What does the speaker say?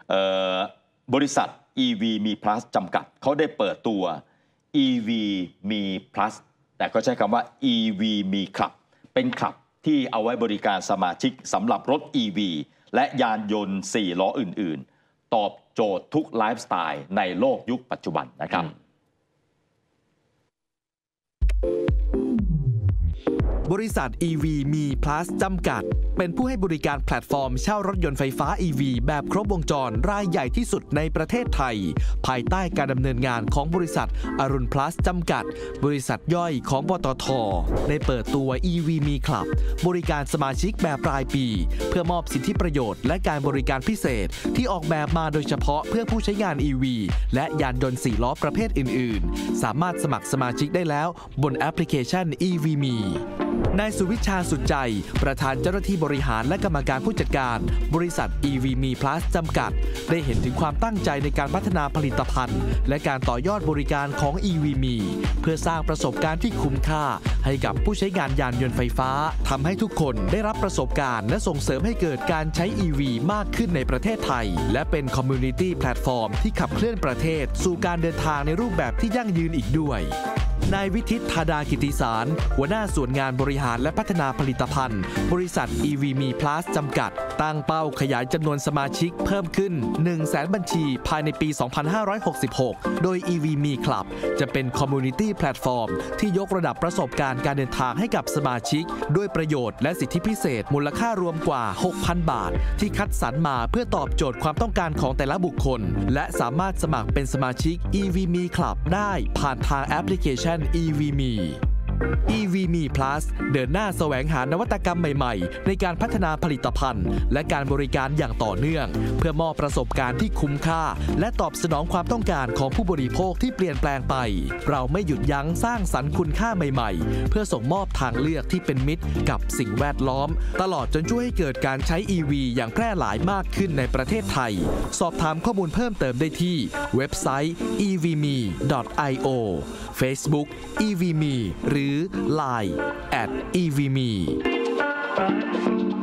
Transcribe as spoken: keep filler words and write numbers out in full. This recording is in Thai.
บริษัท อี วี มี Plus จำกัดเขาได้เปิดตัว อี วี มี Plus แต่ก็ใช้คำว่า อี วี มี Club เป็นคลับที่เอาไว้บริการสมาชิกสำหรับรถ อี วี และยานยนต์สี่ล้ออื่นๆตอบโจทย์ทุกไลฟ์สไตล์ในโลกยุคปัจจุบันนะครับบริษัท อี วี มี Plus จำกัดเป็นผู้ให้บริการแพลตฟอร์มเช่ารถยนต์ไฟฟ้า อี วี แบบครบวงจรรายใหญ่ที่สุดในประเทศไทยภายใต้การดำเนินงานของบริษัทอรุณ Plus จำกัดบริษัทย่อยของปตท.ได้เปิดตัว อี วี มี Club บริการสมาชิกแบบรายปีเพื่อมอบสิทธิประโยชน์และการบริการพิเศษที่ออกแบบมาโดยเฉพาะเพื่อผู้ใช้งาน อี วี และยานยนต์สี่ล้อประเภทอื่นๆสามารถสมัครสมาชิกได้แล้วบนแอปพลิเคชัน อี วี มีนายสุวิชาสุดใจประธานเจ้าหน้าที่บริหารและกรรมการผู้จัดการบริษัท อี วี มี Plus จำกัดได้เห็นถึงความตั้งใจในการพัฒนาผลิตภัณฑ์และการต่อยอดบริการของ อี วี มี เพื่อสร้างประสบการณ์ที่คุ้มค่าให้กับผู้ใช้งานยานยนต์ไฟฟ้าทำให้ทุกคนได้รับประสบการณ์และส่งเสริมให้เกิดการใช้ อี วี มากขึ้นในประเทศไทยและเป็นคอมมูนิตี้แพลตฟอร์มที่ขับเคลื่อนประเทศสู่การเดินทางในรูปแบบที่ยั่งยืนอีกด้วยนายวิทิต ธาดากิติสารหัวหน้าส่วนงานบริหารและพัฒนาผลิตภัณฑ์บริษัท อี วี มี Plus จำกัดตั้งเป้าขยายจำนวนสมาชิกเพิ่มขึ้น หนึ่งแสน บัญชีภายในปี สองพันห้าร้อยหกสิบหก โดย อี วี มี Club จะเป็นคอมมูนิตี้แพลตฟอร์มที่ยกระดับประสบการณ์การเดินทางให้กับสมาชิกด้วยประโยชน์และสิทธิพิเศษมูลค่ารวมกว่า หกพัน บาทที่คัดสรรมาเพื่อตอบโจทย์ความต้องการของแต่ละบุคคลและสามารถสมัครเป็นสมาชิก อี วี มี Club ได้ผ่านทางแอปพลิเคชัน อี วี มี อี วี มี Plus เดินหน้าแสวงหานวัตกรรมใหม่ๆในการพัฒนาผลิตภัณฑ์และการบริการอย่างต่อเนื่องเพื่อมอบประสบการณ์ที่คุ้มค่าและตอบสนองความต้องการของผู้บริโภคที่เปลี่ยนแปลงไปเราไม่หยุดยั้งสร้างสรรค์คุณค่าใหม่ๆเพื่อส่งมอบทางเลือกที่เป็นมิตรกับสิ่งแวดล้อมตลอดจนช่วยให้เกิดการใช้ อี วี อย่างแพร่หลายมากขึ้นในประเทศไทยสอบถามข้อมูลเพิ่มเติมได้ที่เว็บไซต์ อี วี มี ดอท ไอ โอ Facebook อี วี มี หรือ ไลน์ แอท อี วี มี